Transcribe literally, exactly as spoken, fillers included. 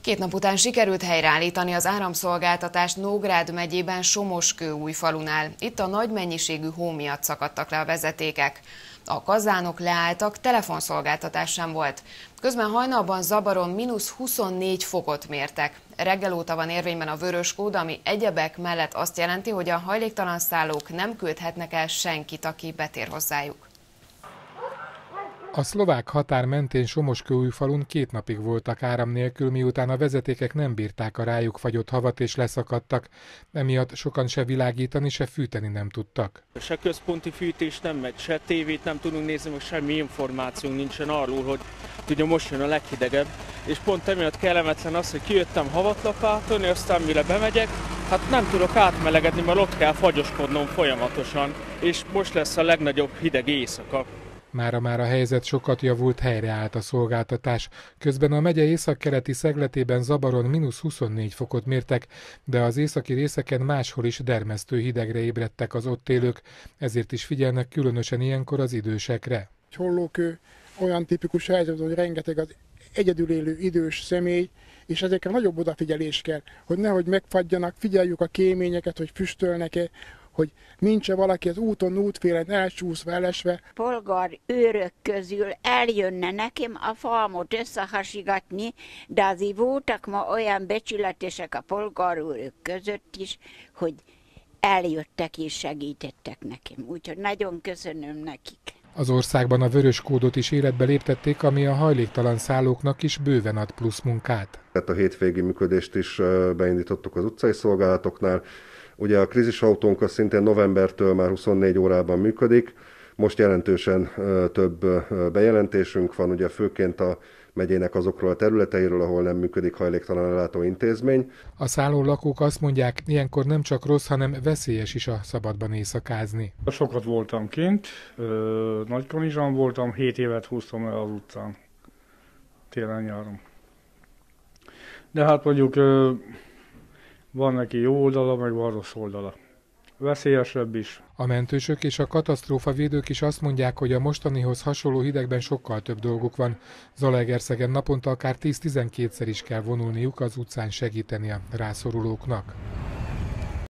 Két nap után sikerült helyreállítani az áramszolgáltatást Nógrád megyében Somoskőújfalunál. Itt a nagy mennyiségű hó miatt szakadtak le a vezetékek. A kazánok leálltak, telefonszolgáltatás sem volt. Közben hajnalban Zabaron mínusz huszonnégy fokot mértek. Reggel óta van érvényben a vörös kód, ami egyebek mellett azt jelenti, hogy a hajléktalan szállók nem küldhetnek el senkit, aki betér hozzájuk. A szlovák határ mentén Somoskőújfalun két napig voltak áram nélkül, miután a vezetékek nem bírták a rájuk fagyott havat és leszakadtak. Emiatt sokan se világítani, se fűteni nem tudtak. Se központi fűtés nem megy, se tévét nem tudunk nézni, meg semmi információnk nincsen arról, hogy ugye most jön a leghidegebb. És pont emiatt kellemetlen az, hogy kijöttem havat lapátolni, aztán mire bemegyek, hát nem tudok átmelegedni, mert ott kell fagyoskodnom folyamatosan, és most lesz a legnagyobb hideg éjszaka. Mára már a helyzet sokat javult, helyreállt a szolgáltatás. Közben a megye északkeleti szegletében Zabaron mínusz huszonnégy fokot mértek, de az északi részeken máshol is dermesztő hidegre ébredtek az ott élők, ezért is figyelnek különösen ilyenkor az idősekre. Hollókő olyan tipikus helyzet, hogy rengeteg az egyedül élő idős személy, és ezekre nagyobb odafigyelés kell, hogy nehogy megfagyjanak, figyeljük a kéményeket, hogy füstölnek-e, hogy nincs-e valaki az úton, útfélen elcsúszva, elesve. Polgár őrök közül eljönne nekem a falmot összehasigatni, de azért voltak ma olyan becsületesek a polgárőrök között is, hogy eljöttek és segítettek nekem. Úgyhogy nagyon köszönöm nekik. Az országban a vörös kódot is életbe léptették, ami a hajléktalan szállóknak is bőven ad plusz munkát. A hétvégi működést is beindítottuk az utcai szolgálatoknál. Ugye a krízisautónk az szintén novembertől már huszonnégy órában működik, most jelentősen több bejelentésünk van, ugye főként a megyének azokról a területeiről, ahol nem működik hajléktalan ellátó intézmény. A szálló lakók azt mondják, ilyenkor nem csak rossz, hanem veszélyes is a szabadban éjszakázni. Sokat voltam kint, Nagykanizsán voltam, hét évet húztam el az utcán, télen-nyáron. De hát mondjuk van neki jó oldala, meg van rossz oldala. Veszélyesebb is. A mentősök és a katasztrófavédők is azt mondják, hogy a mostanihoz hasonló hidegben sokkal több dolguk van. Zalaegerszegen naponta akár tíz-tizenkétszer is kell vonulniuk az utcán segíteni a rászorulóknak.